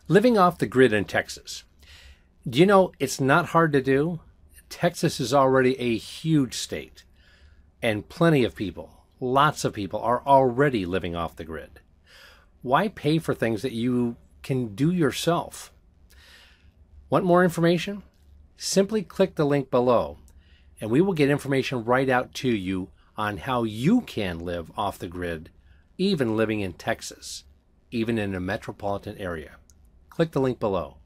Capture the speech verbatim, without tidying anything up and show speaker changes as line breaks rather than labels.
Living off the grid in Texas. Do you know it's not hard to do? Texas is already a huge state, and plenty of people, lots of people, are already living off the grid. Why pay for things that you can do yourself? Want more information? Simply click the link below, and we will get information right out to you on how you can live off the grid, even living in Texas, even in a metropolitan area. Click the link below.